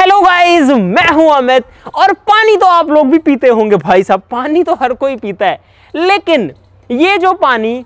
Hello guys, मैं हूं अमित। और पानी तो आप लोग भी पीते होंगे भाई साहब, पानी तो हर कोई पीता है। लेकिन ये जो पानी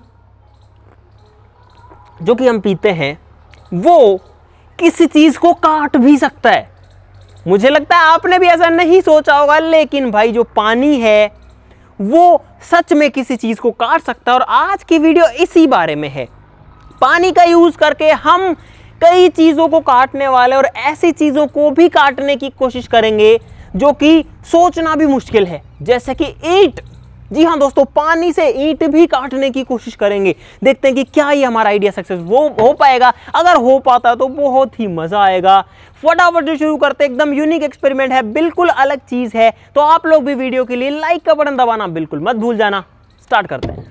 जो कि हम पीते हैं वो किसी चीज को काट भी सकता है। मुझे लगता है आपने भी ऐसा नहीं सोचा होगा, लेकिन भाई जो पानी है वो सच में किसी चीज को काट सकता है। और आज की वीडियो इसी बारे में है। पानी का यूज करके हम कई चीजों को काटने वाले और ऐसी चीजों को भी काटने की कोशिश करेंगे जो कि सोचना भी मुश्किल है, जैसे कि ईंट। जी हाँ दोस्तों, पानी से ईंट भी काटने की कोशिश करेंगे। देखते हैं कि क्या ये हमारा आइडिया सक्सेस हो पाएगा। अगर हो पाता है तो बहुत ही मजा आएगा। फटाफट से शुरू करते, एकदम यूनिक एक्सपेरिमेंट है, बिल्कुल अलग चीज है। तो आप लोग भी वीडियो के लिए लाइक का बटन दबाना बिल्कुल मत भूल जाना। स्टार्ट करते हैं।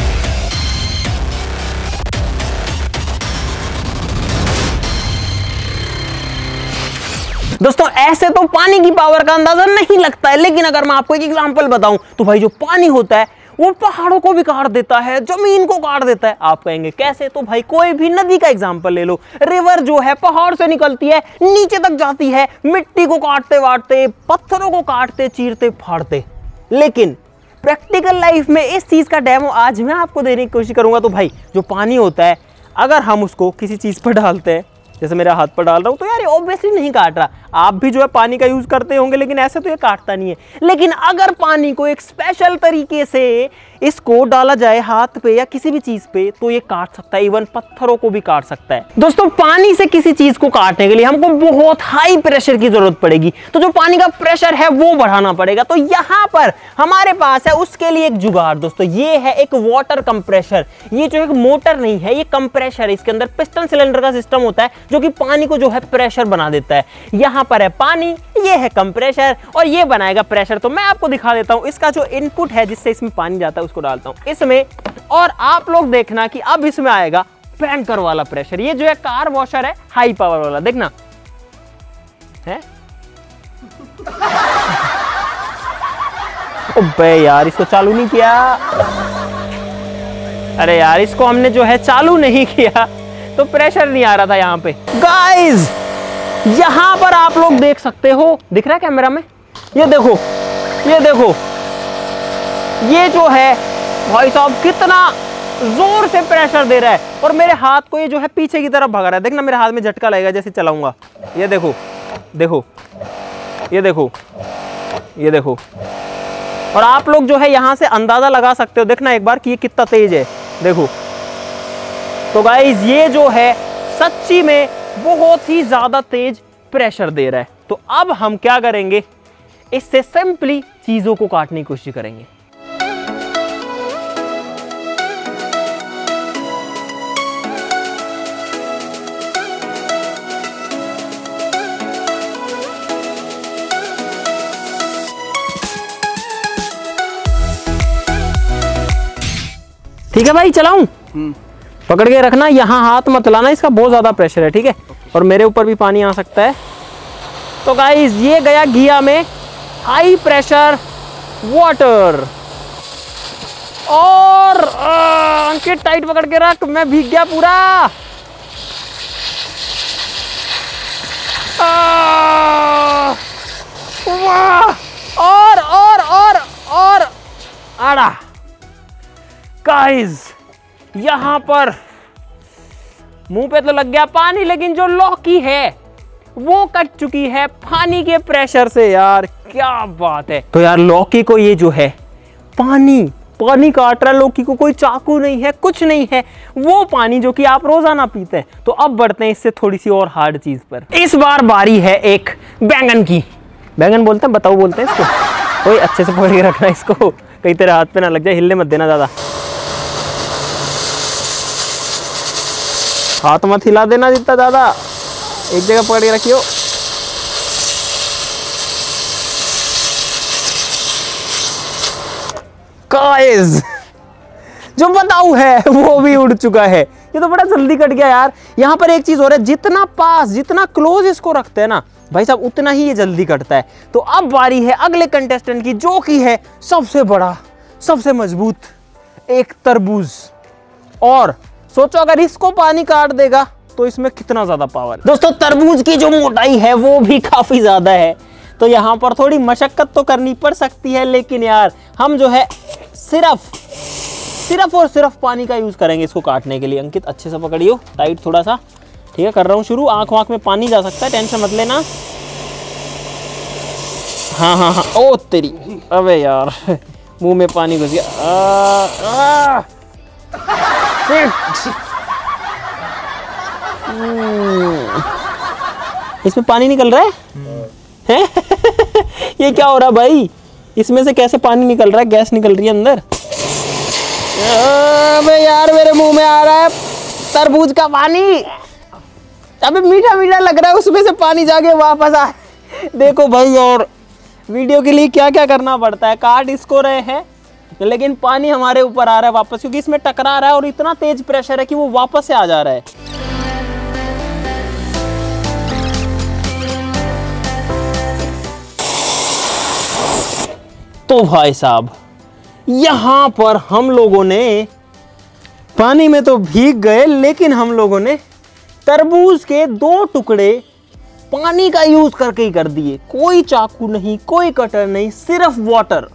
दोस्तों ऐसे तो पानी की पावर का अंदाजा नहीं लगता है, लेकिन अगर मैं आपको एक एग्जांपल बताऊं तो भाई जो पानी होता है वो पहाड़ों को भी काट देता है, जमीन को काट देता है। आप कहेंगे कैसे? तो भाई कोई भी नदी का एग्जांपल ले लो। रिवर जो है पहाड़ से निकलती है, नीचे तक जाती है, मिट्टी को काटते वाटते, पत्थरों को काटते चीरते फाड़ते। लेकिन प्रैक्टिकल लाइफ में इस चीज का डेमो आज मैं आपको देने की कोशिश करूंगा। तो भाई जो पानी होता है, अगर हम उसको किसी चीज पर डालते हैं, जैसे मेरे हाथ पर डाल रहा हूं, तो यार ये ऑब्वियसली नहीं काट रहा। आप भी जो है पानी का यूज करते होंगे, लेकिन ऐसे तो ये काटता नहीं है। लेकिन अगर पानी को एक स्पेशल तरीके से इसको डाला जाए हाथ पे या किसी भी चीज पे, तो ये काट सकता है, इवन पत्थरों को भी काट सकता है। दोस्तों पानी से किसी चीज को काटने के लिए हमको बहुत हाई प्रेशर की जरूरत पड़ेगी। तो जो पानी का प्रेशर है वो बढ़ाना पड़ेगा। तो यहां पर हमारे पास है उसके लिए एक जुगाड़। दोस्तों ये है एक वाटर कंप्रेशर। ये जो एक मोटर नहीं है, ये कंप्रेशर है। इसके अंदर पिस्टन सिलेंडर का सिस्टम होता है जो कि पानी को जो है प्रेशर बना देता है। यहां पर है पानी, ये है कंप्रेशर और ये बनाएगा प्रेशर। तो मैं आपको दिखा देता हूं इसका जो इनपुट है जिससे इसमें पानी जाता है, उसको डालता हूं इसमें, और आप लोग देखना कि अब इसमें आएगा भयंकर वाला प्रेशर। ये जो है कार वॉशर है, हाई पावर वाला, देखना है। ओबे यार, इसको चालू नहीं किया। अरे यार, इसको हमने जो है चालू नहीं किया तो प्रेशर नहीं आ रहा था यहाँ पे। गाइस यहां पर आप लोग देख सकते हो, दिख रहा है कैमरा में? ये देखो, ये देखो, ये जो है भाई साहब कितना जोर से प्रेशर दे रहा है। और मेरे हाथ को ये जो है पीछे की तरफ भगा रहा है। देखना मेरे हाथ में झटका लगेगा जैसे चलाऊंगा। ये देखो, देखो, ये देखो, ये देखो। और आप लोग जो है यहां से अंदाजा लगा सकते हो, देखना एक बार कि ये कितना तेज है। देखो तो गाइस ये जो है सच्ची में बहुत ही ज्यादा तेज प्रेशर दे रहा है। तो अब हम क्या करेंगे, इससे सिंपली चीजों को काटने की कोशिश करेंगे। ठीक है भाई, चलाऊं? पकड़ के रखना, यहां हाथ मत लाना, इसका बहुत ज्यादा प्रेशर है, ठीक है? और मेरे ऊपर भी पानी आ सकता है। तो गाइस ये गया घिया में हाई प्रेशर वाटर। और अंकित टाइट पकड़ के रख, मैं भीग गया पूरा। वाह! और आड़ा। गाइस यहां पर मुंह पे तो लग गया पानी, लेकिन जो लौकी है वो कट चुकी है पानी के प्रेशर से। यार क्या बात है। तो यार लौकी को ये जो है पानी काट रहा है, लौकी को कोई चाकू नहीं है, कुछ नहीं है, वो पानी जो कि आप रोजाना पीते हैं। तो अब बढ़ते हैं इससे थोड़ी सी और हार्ड चीज पर। इस बार बारी है एक बैंगन की। बैंगन बोलते हैं, बताओ बोलते हैं इसको। कोई अच्छे से पकड़ के रखना इसको, कहीं तेरे हाथ पे ना लग जाए, हिलने मत देना ज्यादा। हाथ मत हिला देना जितना ज्यादा, एक जगह पकड़ के रखियो। गाइस जो बताऊ है वो भी उड़ चुका है। ये तो बड़ा जल्दी कट गया यार। यहाँ पर एक चीज हो रहा है, जितना पास, जितना क्लोज इसको रखते हैं ना भाई साहब, उतना ही ये जल्दी कटता है। तो अब बारी है अगले कंटेस्टेंट की, जो कि है सबसे बड़ा, सबसे मजबूत, एक तरबूज। और सोचो अगर इसको पानी काट देगा तो इसमें कितना ज्यादा पावर है। दोस्तों तरबूज की जो मोटाई है वो भी काफी ज्यादा है, तो यहाँ पर थोड़ी मशक्कत तो करनी पड़ सकती है, लेकिन यार हम जो है सिर्फ और सिर्फ पानी का यूज करेंगे इसको काटने के लिए। अंकित अच्छे से पकड़ियो, टाइट थोड़ा सा, ठीक है। कर रहा हूँ शुरू। आंख वाँख में पानी जा सकता है, टेंशन मत लेना। हाँ हाँ हाँ, ओ तेरी, अबे यार मुंह में पानी घुस गया। इसमें पानी निकल रहा है? ये क्या हो रहा है भाई? इसमें से कैसे पानी निकल रहा है? गैस निकल रही है अंदर। अबे यार मेरे मुंह में आ रहा है तरबूज का पानी। अबे मीठा मीठा लग रहा है, उसमें से पानी जाके वापस आ। देखो भाई, और वीडियो के लिए क्या क्या करना पड़ता है। काट इसको रहे हैं, लेकिन पानी हमारे ऊपर आ रहा है वापस, क्योंकि इसमें टकरा रहा है और इतना तेज प्रेशर है कि वो वापस से आ जा रहा है। तो भाई साहब, यहां पर हम लोगों ने पानी में तो भीग गए, लेकिन हम लोगों ने तरबूज के 2 टुकड़े पानी का यूज करके ही कर दिए। कोई चाकू नहीं, कोई कटर नहीं, सिर्फ वाटर।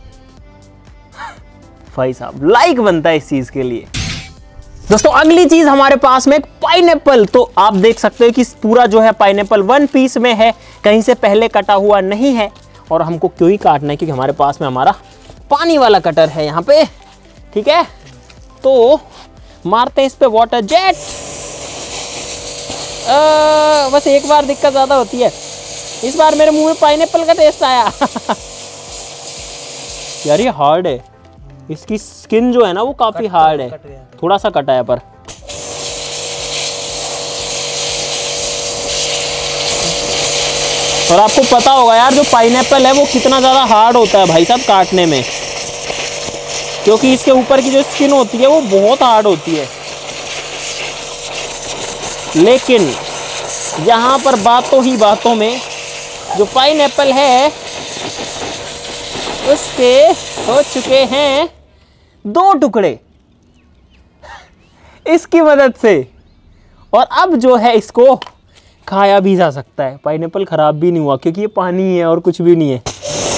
भाई साहब लाइक बनता है इस चीज के लिए। दोस्तों अगली चीज हमारे पास में एक पाइनएप्पल। तो आप देख सकते हो कि पूरा जो है पाइनएप्पल 1 पीस में है, कहीं से पहले कटा हुआ नहीं है। और हमको क्यों ही काटना है, क्योंकि हमारे पास में हमारा पानी वाला कटर है यहाँ पे, ठीक है। तो मारते हैं इस पे वाटर जेट। बस एक बार दिक्कत ज्यादा होती है, इस बार मेरे मुंह में पाइनएप्पल का टेस्ट आया। यार ये हार्ड है, इसकी स्किन जो है ना वो काफी हार्ड है, थोड़ा सा कटा है पर। और आपको पता होगा यार जो पाइनएप्पल है वो कितना ज़्यादा हार्ड होता है भाई साहब काटने में, क्योंकि इसके ऊपर की जो स्किन होती है वो बहुत हार्ड होती है। लेकिन यहाँ पर बातों ही बातों में जो पाइनएप्पल है उसके हो चुके हैं 2 टुकड़े इसकी मदद से। और अब जो है इसको खाया भी जा सकता है। पाइनएप्पल खराब भी नहीं हुआ, क्योंकि ये पानी है और कुछ भी नहीं है।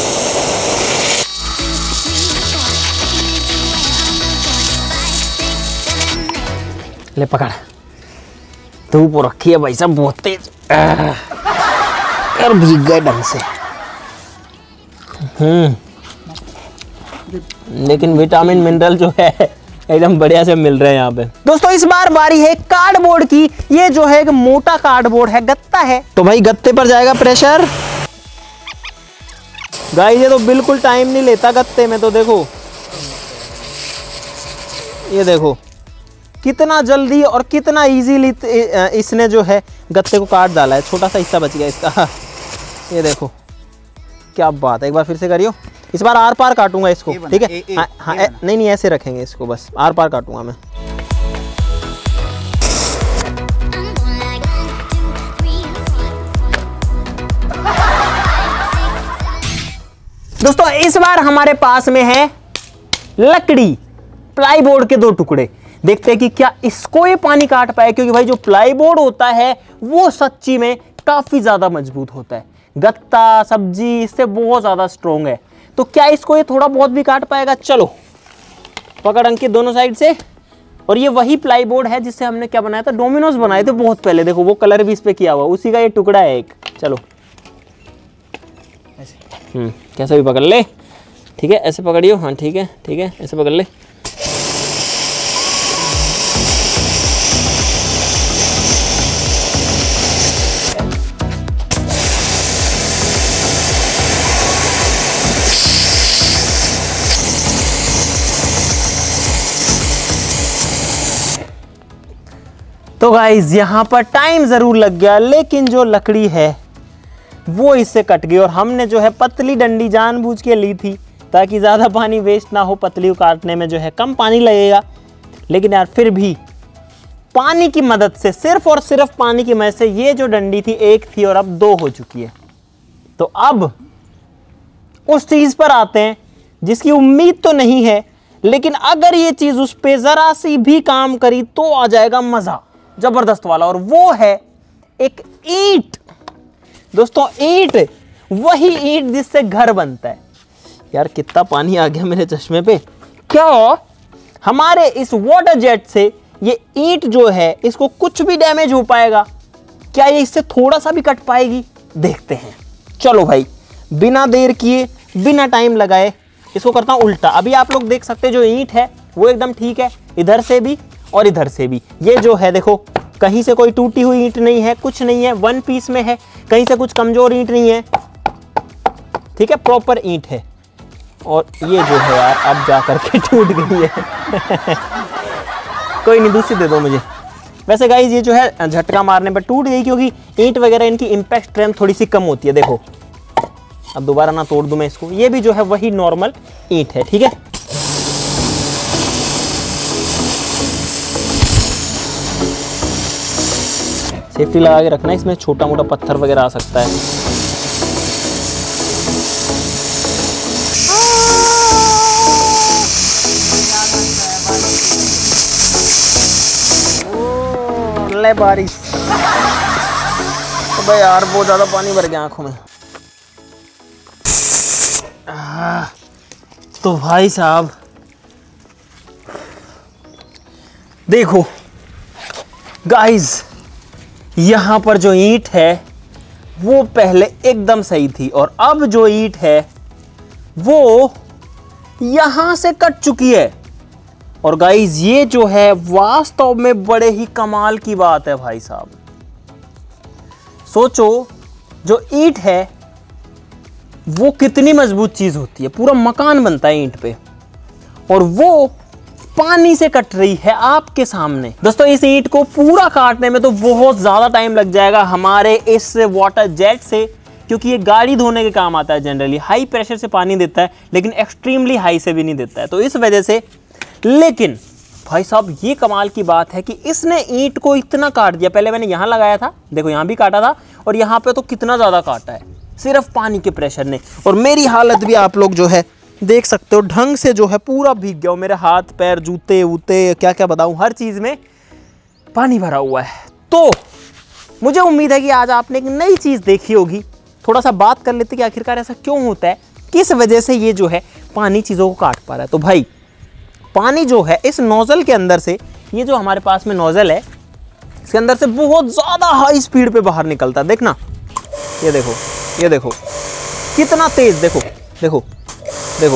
ले पकड़, धूप रखी है भाई साहब बहुत तेज, और भीग गए ढंग से। लेकिन विटामिन मिनरल जो है एकदम बढ़िया से मिल रहे हैं यहाँ पे। दोस्तों इस बार बारी है कार्डबोर्ड की। ये जो है एक मोटा कार्डबोर्ड है, गत्ता है, तो भाई गत्ते पर जाएगा प्रेशर। गाइस ये तो बिल्कुल टाइम नहीं लेता गत्ते में, तो देखो ये देखो कितना जल्दी और कितना इजीली इसने जो है गत्ते को काट डाला है। छोटा सा हिस्सा बच गया इसका। ये देखो क्या बात है। एक बार फिर से करियो। इस बार आर पार काटूंगा इसको, ठीक है। हाँ नहीं ऐसे रखेंगे इसको, बस आर पार काटूंगा मैं। दोस्तों इस बार हमारे पास में है लकड़ी, प्लाईबोर्ड के 2 टुकड़े। देखते हैं कि क्या इसको ये पानी काट पाए, क्योंकि भाई जो प्लाईबोर्ड होता है वो सच्ची में काफी ज्यादा मजबूत होता है। गत्ता सब्जी इससे बहुत ज्यादा स्ट्रोंग है, तो क्या इसको ये थोड़ा बहुत भी काट पाएगा। चलो पकड़ अंकित दोनों साइड से। और ये वही प्लाईबोर्ड है जिससे हमने क्या बनाया था, डोमिनोज बनाए थे बहुत पहले। देखो वो कलर भी इस पे किया हुआ, उसी का ये टुकड़ा है एक। चलो कैसे भी पकड़ ले, ठीक है। ऐसे पकड़ियो, हाँ ठीक है ऐसे पकड़ ले। तो गाइज यहाँ पर टाइम ज़रूर लग गया, लेकिन जो लकड़ी है वो इससे कट गई। और हमने जो है पतली डंडी जानबूझ के ली थी ताकि ज़्यादा पानी वेस्ट ना हो। पतली काटने में जो है कम पानी लगेगा, लेकिन यार फिर भी पानी की मदद से, सिर्फ और सिर्फ पानी की मदद से ये जो डंडी थी 1 थी और अब 2 हो चुकी है। तो अब उस चीज़ पर आते हैं जिसकी उम्मीद तो नहीं है, लेकिन अगर ये चीज़ उस पर ज़रा सी भी काम करी तो आ जाएगा मज़ा। जबरदस्त वाला, और वो है एक ईंट। दोस्तों ईंट, वही ईंट जिससे घर बनता है। यार कितना पानी आ गया मेरे चश्मे पे। क्या हमारे इस वाटर जेट से ये ईंट जो है इसको कुछ भी डैमेज हो पाएगा? क्या ये इससे थोड़ा सा भी कट पाएगी? देखते हैं। चलो भाई, बिना देर किए, बिना टाइम लगाए इसको करता हूं उल्टा। अभी आप लोग देख सकते हैं जो ईंट है वो एकदम ठीक है, इधर से भी और इधर से भी। ये जो है देखो, कहीं से कोई टूटी हुई ईंट नहीं है, कुछ नहीं है, वन पीस में है। कहीं से कुछ कमजोर ईंट नहीं है, ठीक है, प्रॉपर ईंट है। और ये जो है यार अब जा करके टूट गई है। कोई नहीं, दूसरी दे दो मुझे। वैसे गाइस ये जो है झटका मारने पर टूट गई, क्योंकि ईंट वगैरह इनकी इम्पैक्ट स्ट्रेंथ थोड़ी सी कम होती है। देखो अब दोबारा ना तोड़ दूं मैं इसको। ये भी जो है वही नॉर्मल ईंट है, ठीक है। सेफ्टी लगा के रखना, इसमें छोटा मोटा पत्थर वगैरह आ सकता है। ले बारिश, तो भाई यार बहुत ज्यादा पानी भर गया आंखों में। तो भाई साहब देखो गाइस, यहां पर जो ईंट है वो पहले एकदम सही थी, और अब जो ईंट है वो यहां से कट चुकी है। और गाइस ये जो है वास्तव में बड़े ही कमाल की बात है भाई साहब। सोचो, जो ईंट है वो कितनी मजबूत चीज होती है, पूरा मकान बनता है ईंट पे, और वो पानी से कट रही है आपके सामने। दोस्तों इस ईंट को पूरा काटने में तो बहुत ज्यादा टाइम लग जाएगा हमारे इस वाटर जेट से, क्योंकि ये गाड़ी धोने के काम आता है। जनरली हाई प्रेशर से पानी देता है, लेकिन एक्सट्रीमली हाई से भी नहीं देता है, तो इस वजह से। लेकिन भाई साहब ये कमाल की बात है कि इसने ईंट को इतना काट दिया। पहले मैंने यहाँ लगाया था, देखो यहाँ भी काटा था, और यहाँ पे तो कितना ज़्यादा काटा है सिर्फ पानी के प्रेशर ने। और मेरी हालत भी आप लोग जो है देख सकते हो, ढंग से जो है पूरा भीग गया। मेरे हाथ पैर, जूते वूते, क्या क्या बताऊँ, हर चीज़ में पानी भरा हुआ है। तो मुझे उम्मीद है कि आज आपने एक नई चीज़ देखी होगी। थोड़ा सा बात कर लेते कि आखिरकार ऐसा क्यों होता है, किस वजह से ये जो है पानी चीज़ों को काट पा रहा है। तो भाई पानी जो है इस नोजल के अंदर से, ये जो हमारे पास में नोजल है, इसके अंदर से बहुत ज़्यादा हाई स्पीड पे बाहर निकलता है। देखना, ये देखो, ये देखो कितना तेज, देखो देखो देखो,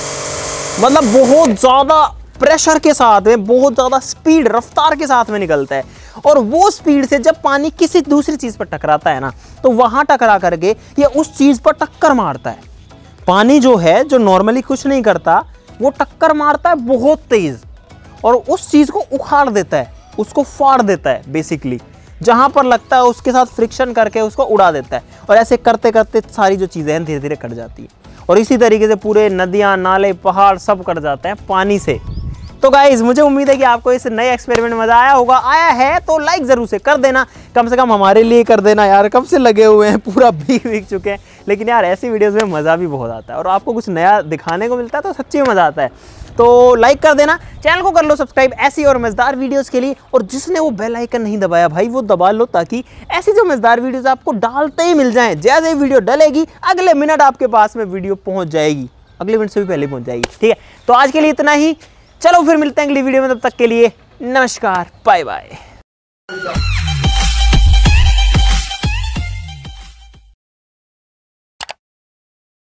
मतलब बहुत ज़्यादा प्रेशर के साथ में, बहुत ज़्यादा स्पीड, रफ्तार के साथ में निकलता है। और वो स्पीड से जब पानी किसी दूसरी चीज़ पर टकराता है ना, तो वहाँ टकरा करके ये उस चीज़ पर टक्कर मारता है। पानी जो है, जो नॉर्मली कुछ नहीं करता, वो टक्कर मारता है बहुत तेज, और उस चीज़ को उखाड़ देता है, उसको फाड़ देता है। बेसिकली जहाँ पर लगता है उसके साथ फ्रिक्शन करके उसको उड़ा देता है, और ऐसे करते करते सारी जो चीज़ें हैं धीरे धीरे कट जाती है। और इसी तरीके से पूरे नदियाँ, नाले, पहाड़ सब कट जाते हैं पानी से। तो गाइस मुझे उम्मीद है कि आपको इस नए एक्सपेरिमेंट में मज़ा आया होगा। आया है तो लाइक ज़रूर से कर देना, कम से कम हमारे लिए कर देना यार। कब से लगे हुए हैं, पूरा भीग चुके हैं, लेकिन यार ऐसी वीडियोस में मज़ा भी बहुत आता है, और आपको कुछ नया दिखाने को मिलता है तो सच्ची में मज़ा आता है। तो लाइक कर देना, चैनल को कर लो सब्सक्राइब ऐसी और मज़ेदार वीडियोस के लिए। और जिसने वो बेल आइकन नहीं दबाया भाई, वो दबा लो, ताकि ऐसी जो मज़ेदार वीडियोस आपको डालते ही मिल जाएं। जैसे ही वीडियो डलेगी अगले मिनट आपके पास में वीडियो पहुंच जाएगी, अगले मिनट से भी पहले पहुंच जाएगी, ठीक है। तो आज के लिए इतना ही, चलो फिर मिलते हैं अगली वीडियो में, तब तक के लिए नमस्कार, बाय बाय।